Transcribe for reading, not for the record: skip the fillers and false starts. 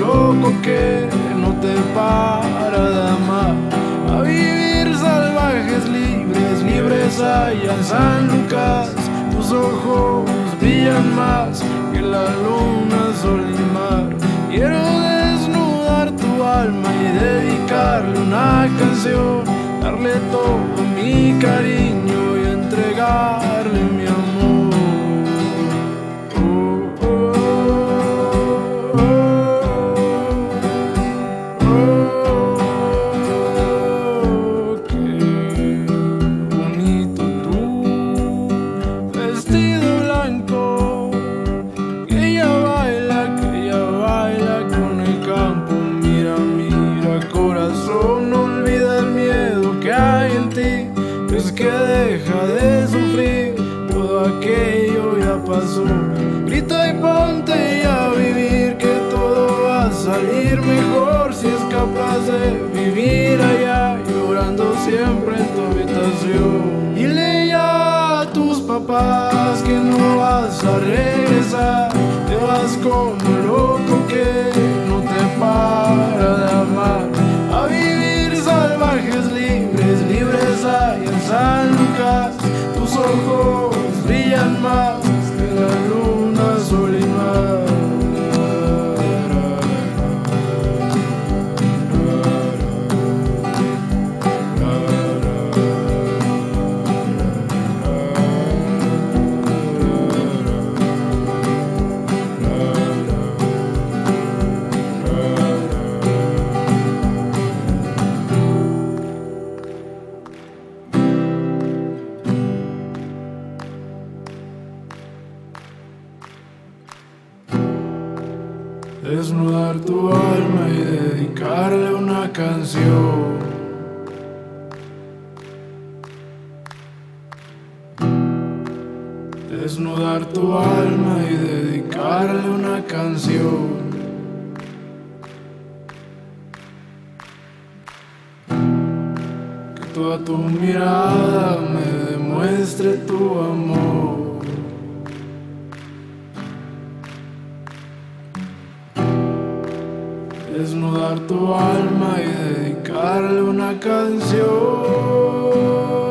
loco que no te para de amar. A vivir salvajes, libres, libres allá en San Lucas. Tus ojos brillan más que la luna, sol y mar. Quiero desnudar tu alma y dedicarle una canción, darle todo mi cariño y entregarle mi amor. Qué bonito tu vestido blanco, que ella baila con el campo. Mira, mira, corazón, no olvida el miedo que hay en ti, pues que deja de sufrir, todo aquello ya pasó. Grita y ponte ya a vivir, que todo va a salir mejor si es capaz de vivir allá, llorando siempre en tu habitación. Dile ya a tus papás que no vas a regresar, te vas como loco que no te para de amar. A vivir salvajes, libres, libres allá en San Lucas. Tus ojos brillan más que la luna, sol y mar. Desnudar tu alma y dedicarle una canción. Desnudar tu alma y dedicarle una canción. Que toda tu mirada me demuestre tu amor. Desnudar tu alma y dedicarle una canción.